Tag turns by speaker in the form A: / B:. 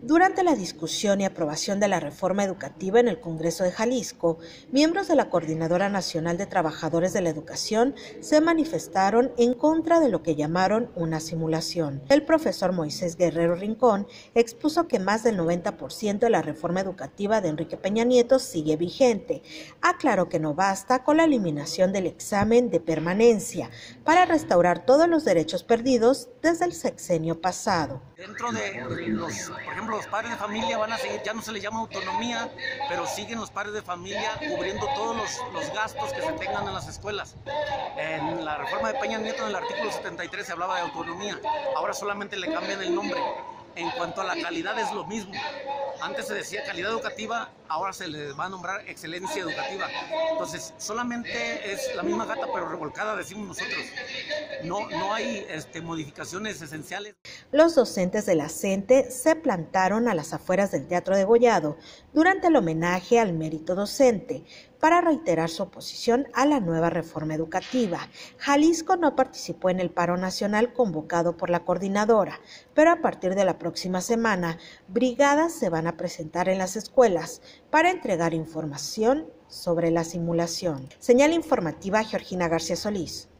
A: Durante la discusión y aprobación de la reforma educativa en el Congreso de Jalisco, miembros de la Coordinadora Nacional de Trabajadores de la Educación se manifestaron en contra de lo que llamaron una simulación. El profesor Moisés Guerrero Rincón expuso que más del 90% de la reforma educativa de Enrique Peña Nieto sigue vigente. Aclaró que no basta con la eliminación del examen de permanencia para restaurar todos los derechos perdidos desde el sexenio pasado.
B: Dentro de por ejemplo, los padres de familia van a seguir, ya no se les llama autonomía, pero siguen los padres de familia cubriendo todos los gastos que se tengan en las escuelas. En la reforma de Peña Nieto, en el artículo 73, se hablaba de autonomía, ahora solamente le cambian el nombre. En cuanto a la calidad es lo mismo. Antes se decía calidad educativa, ahora se les va a nombrar excelencia educativa. Entonces, solamente es la misma gata pero revolcada, decimos nosotros. No hay modificaciones esenciales.
A: Los docentes de la CENTE se plantaron a las afueras del Teatro Degollado durante el homenaje al mérito docente para reiterar su oposición a la nueva reforma educativa. Jalisco no participó en el paro nacional convocado por la coordinadora, pero a partir de la próxima semana, brigadas se van a presentar en las escuelas para entregar información sobre la simulación. Señal informativa, Georgina García Solís.